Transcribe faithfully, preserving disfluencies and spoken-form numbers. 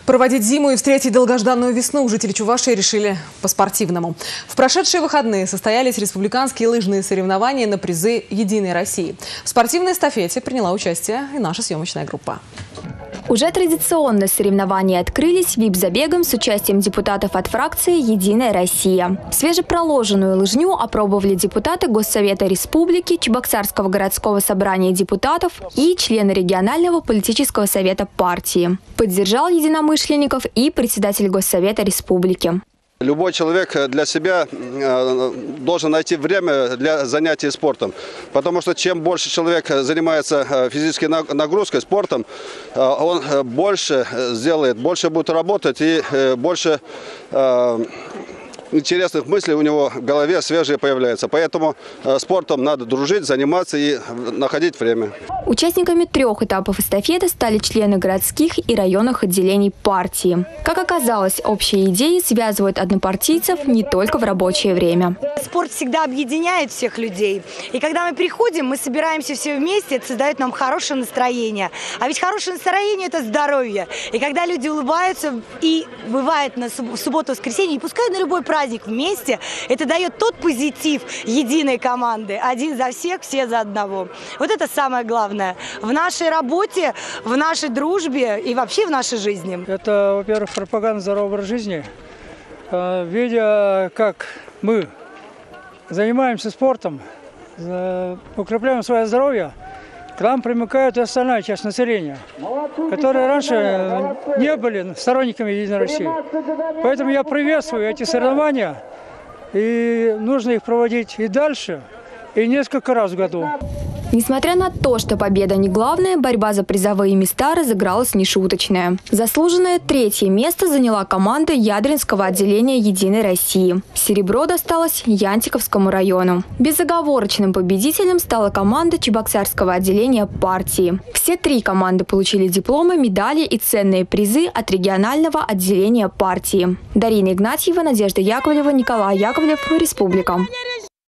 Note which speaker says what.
Speaker 1: Проводить зиму и встретить долгожданную весну жители Чувашии решили по-спортивному. В прошедшие выходные состоялись республиканские лыжные соревнования на призы «Единой России». В спортивной эстафете приняла участие и наша съемочная группа.
Speaker 2: Уже традиционно соревнования открылись вип-забегом с участием депутатов от фракции «Единая Россия». Свежепроложенную лыжню опробовали депутаты Госсовета Республики, Чебоксарского городского собрания депутатов и члены регионального политического совета партии. Поддержал единомышленников и председатель Госсовета Республики.
Speaker 3: Любой человек для себя должен найти время для занятий спортом. Потому что чем больше человек занимается физической нагрузкой, спортом, он больше сделает, больше будет работать и больше интересных мыслей у него в голове свежие появляются. Поэтому спортом надо дружить, заниматься и находить время.
Speaker 2: Участниками трех этапов эстафеты стали члены городских и районных отделений партии. Как оказалось, общие идеи связывают однопартийцев не только в рабочее время.
Speaker 4: Спорт всегда объединяет всех людей. И когда мы приходим, мы собираемся все вместе, это создает нам хорошее настроение. А ведь хорошее настроение – это здоровье. И когда люди улыбаются, и бывает на субботу-воскресенье, и пускай на любой праздник, вместе, это дает тот позитив единой команды. Один за всех, все за одного. Вот это самое главное. В нашей работе, в нашей дружбе и вообще в нашей жизни.
Speaker 5: Это, во-первых, пропаганда здорового образа жизни. Видя, как мы занимаемся спортом, укрепляем свое здоровье, к нам примыкают и остальная часть населения, которые раньше не были сторонниками «Единой России». Поэтому я приветствую эти соревнования, и нужно их проводить и дальше, и несколько раз в году.
Speaker 2: Несмотря на то, что победа не главная, борьба за призовые места разыгралась нешуточная. Заслуженное третье место заняла команда Ядринского отделения «Единой России». Серебро досталось Янтиковскому району. Безоговорочным победителем стала команда Чебоксарского отделения партии. Все три команды получили дипломы, медали и ценные призы от регионального отделения партии. Дарина Игнатьева, Надежда Яковлева, Николай Яковлев, Республика.